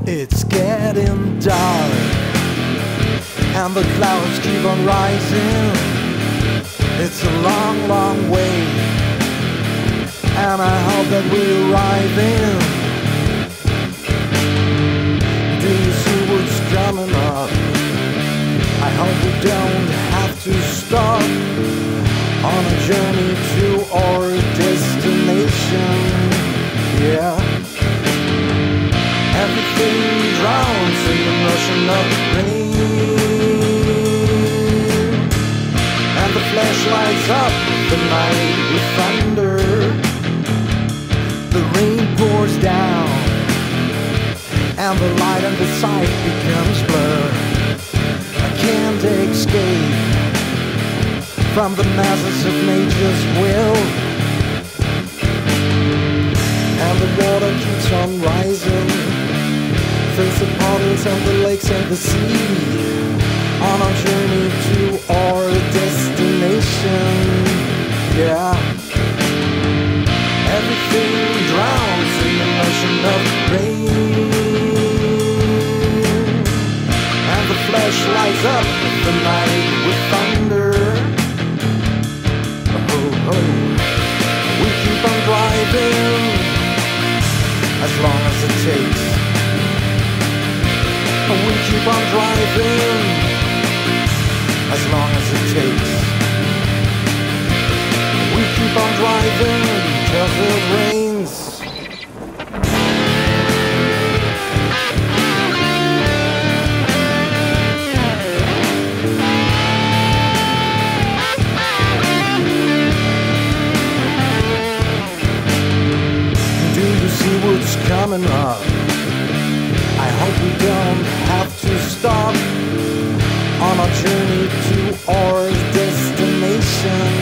It's getting dark and the clouds keep on rising. It's a long, long way, and I hope that we're arriving. Do you see what's coming up? I hope we don't have to stop on a journey to our destination. Yeah. Everything drowns in the motion of rain, and the flash lights up the night with thunder. The rain pours down, and the light on the sight becomes blurred. I can't escape from the masses of nature's will, and the water keeps on rising, fills the puddles and the lakes and the sea, on our journey to our destination. Yeah. Everything drowns in the motion of rain, and the flash lights up the night with thunder. Oh, oh. We keep on driving as long as it takes. We keep on driving as long as it takes. We keep on driving till it rains. Do you see what's coming up? I hope we don't have to stop on our journey to our destination.